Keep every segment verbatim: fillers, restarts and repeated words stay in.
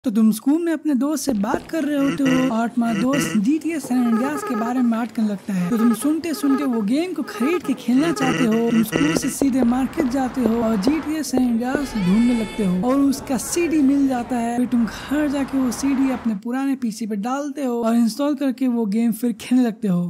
तो तुम स्कूल में अपने दोस्त से बात कर रहे होते हो और तुम्हारा दोस्त जीटीए सैन एंड्रियास के बारे में बात करने लगता है। तो तुम सुनते सुनते वो गेम को खरीद के खेलना चाहते हो। तुम स्कूल से सीधे मार्केट जाते हो और जीटीए सैन एंड्रियास ढूंढने लगते हो और उसका सीडी मिल जाता है। फिर तुम घर जाके वो सीडी अपने पुराने पीसी पे डालते हो और इंस्टॉल करके वो गेम फिर खेलने लगते हो।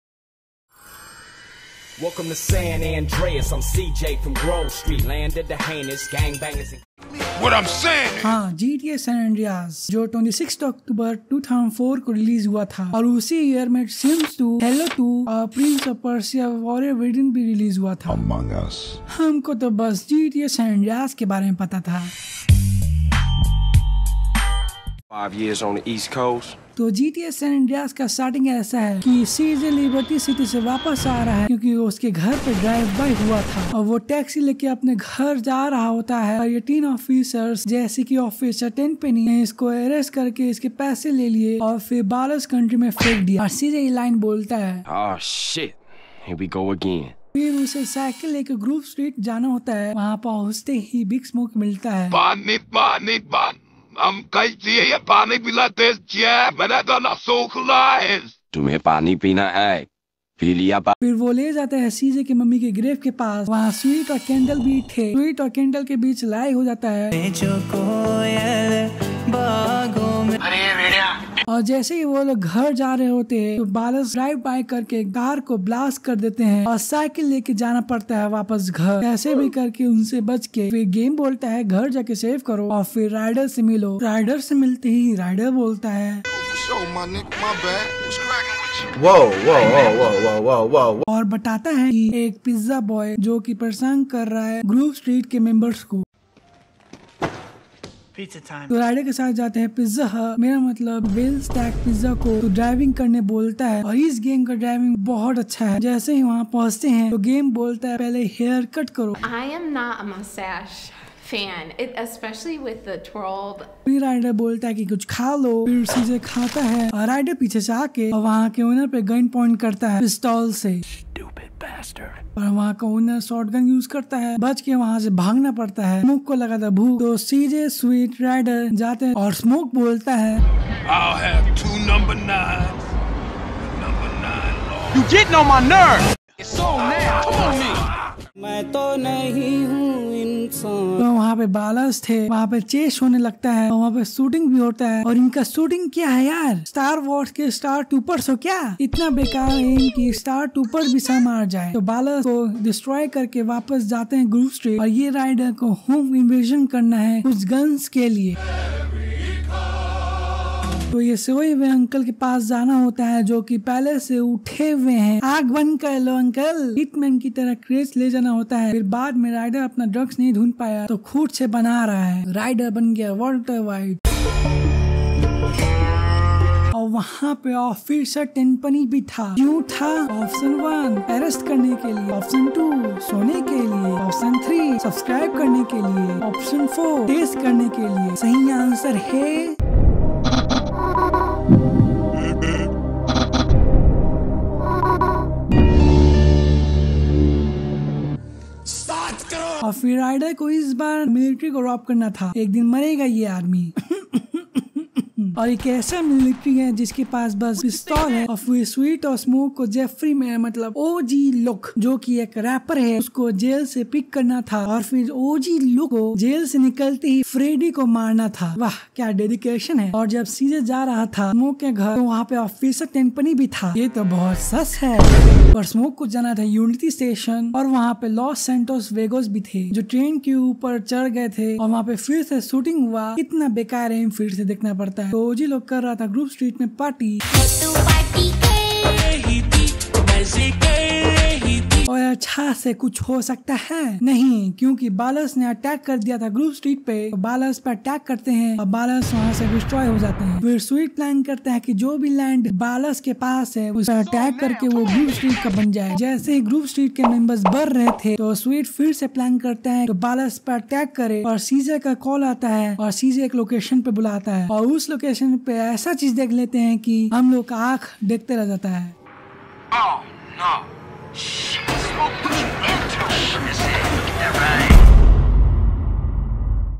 Welcome to San Andreas. I'm C J from Grove Street, land of the heinous gangbangers. What I'm saying? हाँ, जीटीए सैन एंड्रियास जो छब्बीस अक्टूबर दो हज़ार चार को रिलीज हुआ था और उसी ईयर में सिम्स टू, हेलो टू और Prince of Persia warrior within भी रिलीज हुआ था। Among Us. हमको तो बस जीटीए सैन एंड्रियास के बारे में पता था। Five years on the East Coast. तो जीटीए सैन एंड्रियास का स्टार्टिंग ऐसा है कि सीजे लिबर्टी सिटी से वापस आ रहा है क्योंकि उसके घर पे ड्राइव बाय हुआ था और वो टैक्सी लेके अपने घर जा रहा होता है और ये तीन ऑफिसर्स जैसे कि ऑफिसर टेनपेनी ने इसको अरेस्ट करके इसके पैसे ले लिए और फिर बालस कंट्री में फेंक दिया। और सीजे ये लाइन बोलता है, Oh shit. Here we go again. फिर उसे साइकिल लेके ग्रुव स्ट्रीट जाना होता है। वहाँ पहुँचते ही बिग स्मोक मिलता है। पानी पानी पानी हम कैसे ये पानी पिलाते हैं? मैंने तो ना सूख है। तुम्हें पानी पीना है? पी लिया पा फिर वो ले जाता है सीजे की मम्मी के ग्रेव के पास। वहाँ स्वीट और कैंडल भी थे। स्वीट और कैंडल के बीच लड़ाई हो जाता है और जैसे ही वो लोग घर जा रहे होते हैं तो बालस ड्राइव बाय करके कार को ब्लास्ट कर देते हैं और साइकिल लेके जाना पड़ता है वापस घर। ऐसे भी करके उनसे बच के फिर गेम बोलता है घर जाके सेव करो और फिर राइडर से मिलो। राइडर से मिलते ही राइडर बोलता है Whoa, whoa, whoa, whoa, whoa, whoa, whoa. और बताता है कि एक पिज्जा बॉय जो कि परेशान कर रहा है ग्रुव स्ट्रीट के मेंबर्स को। तो राइडर के साथ जाते हैं पिज्जा हट, मेरा मतलब वेल स्टैक पिज्जा को तो ड्राइविंग करने बोलता है और इस गेम का ड्राइविंग बहुत अच्छा है। जैसे ही वहाँ पहुँचते हैं तो गेम बोलता है पहले हेयर कट करो। I am not a mustache fan, it, especially with the twirled. फिर राइडर बोलता है कि कुछ खा लो। फिर सीजे खाता है और राइडर पीछे से आके और वहाँ के ओनर पे गन पॉइंट करता है पिस्तौल से। और वहाँ का ओनर शॉटगन यूज करता है। बच के वहाँ से भागना पड़ता है। स्मोक को लगा था भूख तो सीजे स्वीट राइडर जाते हैं और स्मोक बोलता है I'll have two number nines. Number nine long. You getting on my nerves. It's on now. Come on me. मैं तो नहीं हूँ इंसान। तो वहाँ पे बालस थे, वहाँ पे चेस होने लगता है और वहाँ पे शूटिंग भी होता है। और इनका शूटिंग क्या है यार, स्टार वॉर्स के स्टार टूपर्स हो क्या? इतना बेकार है कि स्टार टूपर भी सा मार जाए। तो बालस को डिस्ट्रॉय करके वापस जाते हैं ग्रुव स्ट्रीट और ये राइडर को होम इन्वेजन करना है कुछ गन्स के लिए। तो ये सोए हुए अंकल के पास जाना होता है जो कि पहले से उठे हुए हैं। आग बंद कर लो अंकल। हिटमैन की तरह क्रेज ले जाना होता है। फिर बाद में राइडर अपना ड्रग्स नहीं ढूंढ पाया तो खुद से बना रहा है। राइडर बन गया वॉल्टर वाइट। और वहाँ पे ऑफिसर टेनपनी भी था। क्यों था? ऑप्शन वन अरेस्ट करने के लिए, ऑप्शन टू सोने के लिए, ऑप्शन थ्री सब्सक्राइब करने के लिए, ऑप्शन फोर टेस्ट करने के लिए। सही आंसर है और फिर राइडर को इस बार मिलिट्री को रॉब करना था। एक दिन मरेगा ये आदमी। और एक ऐसा मिलिट्री है जिसके पास बस पिस्तौल है और फिर स्वीट और स्मोक को जेफरी में मतलब ओजी लुक जो कि एक रैपर है उसको जेल से पिक करना था और फिर ओजी लुक को जेल से निकलते ही फ्रेडी को मारना था। वाह क्या डेडिकेशन है। और जब सीजे जा रहा था स्मोक के घर तो वहाँ पे ऑफिसर टेनपनी भी था। ये तो बहुत सस है। और स्मोक को जाना था यूनिटी स्टेशन और वहाँ पे लॉस सैंटोस वेगोस भी थे जो ट्रेन के ऊपर चढ़ गए थे और वहाँ पे फिर से शूटिंग हुआ। इतना बेकार है फिर से देखना पड़ता है। तो ओजी लोग कर रहा था ग्रुव स्ट्रीट में पार्टी और अच्छा से कुछ हो सकता है नहीं क्योंकि बालस ने अटैक कर दिया था ग्रुव स्ट्रीट पे। तो बालस पे अटैक करते हैं और बालस वहाँ से डिस्ट्रॉय हो जाते हैं। फिर स्वीट प्लान करता है कि जो भी लैंड बालस के पास है उस पर अटैक करके वो ग्रुव स्ट्रीट का बन जाए। जैसे ही ग्रुव स्ट्रीट के मेंबर्स बढ़ रहे थे तो स्वीट फिर से प्लान करता है तो बालस पे अटैक करे और सीजे का कॉल आता है और सीजे एक लोकेशन पे बुलाता है और उस लोकेशन पे ऐसा चीज देख लेते हैं कि हम लोग का आँख देखते रह जाता है। Oh no.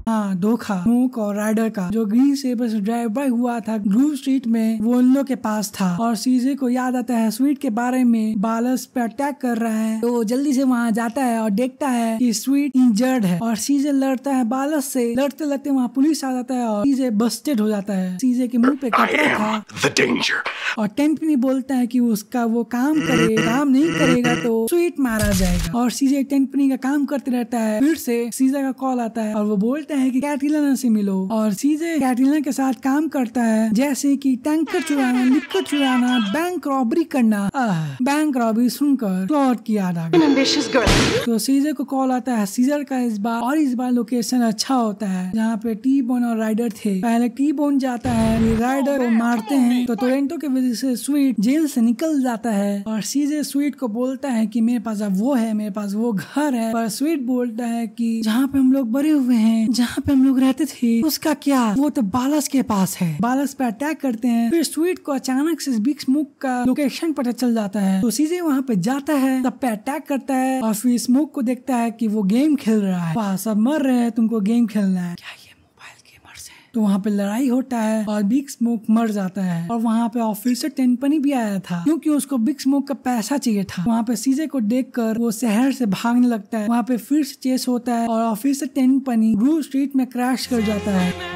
हाँ धोखा स्मोक और राइडर का, जो ग्रीन सेबर से ड्राइव बाय हुआ था ग्रूव स्ट्रीट में, वो उन लोग के पास था। और सीजे को याद आता है स्वीट के बारे में, बालस पे अटैक कर रहा है, तो जल्दी से वहाँ जाता है और देखता है कि स्वीट इंजर्ड है। और सीजे लड़ता है बालस से, लड़ते लड़ते वहाँ पुलिस आ जाता है और सीजे बस्टेड हो जाता है। सीजे के मुंह पे कपड़ा था The danger. और टेंपनी बोलता है कि उसका वो काम करे, काम नहीं करेगा तो स्वीट मारा जाएगा। और सीजे टेंपनी का काम करते रहता है। फिर से सीजे का कॉल आता है और वो बोलता है कि कैटरीना से मिलो। और सीजे कैटरीना के साथ काम करता है, जैसे कि टैंकर चुराना, लिक्कर चुराना, बैंक रॉबरी करना। बैंक रॉबरी सुनकर क्लॉड की याद आ गई। तो सीजे को कॉल आता है सीजर का इस बार, और इस बार लोकेशन अच्छा होता है जहाँ पे टी बोन और राइडर थे। पहले टी बोन जाता है, ये राइडर को मारते हैं, तो टोरेंटो के वजह से स्वीट जेल से निकल जाता है। और सीजे स्वीट को बोलता है कि मेरे पास अब वो है, मेरे पास वो घर है। पर स्वीट बोलता है कि जहाँ पे हम लोग बड़े हुए हैं, जहाँ पे हम लोग रहते थे, उसका क्या, वो तो बालस के पास है। बालस पे अटैक करते हैं। फिर स्वीट को अचानक से बिग स्मोक का लोकेशन पता चल जाता है, तो सीजे वहाँ पे जाता है, तब पे अटैक करता है और फिर स्मोक को देखता है कि वो गेम खेल रहा है। वहाँ सब मर रहे हैं, तुमको गेम खेलना है क्या? ये मोबाइल गेमर्स है। तो वहाँ पे लड़ाई होता है और बिग स्मोक मर जाता है। और वहाँ पे ऑफिसर टेंपनी भी आया था, क्योंकि उसको बिग स्मोक का पैसा चाहिए था। वहाँ पे सीजे को देखकर वो शहर से भागने लगता है। वहाँ पे फिर से चेस होता है और ऑफिसर टेंपनी ग्रूव स्ट्रीट में क्रैश कर जाता है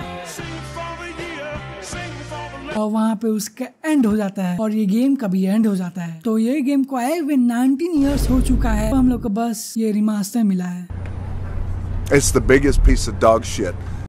और वहाँ पे उसका एंड हो जाता है। और ये गेम का भी एंड हो जाता है। तो ये गेम को आए हुए नाइनटीन इयर्स हो चुका है, तो हम लोग को बस ये रिमास्टर मिला है। It's the biggest piece of dog shit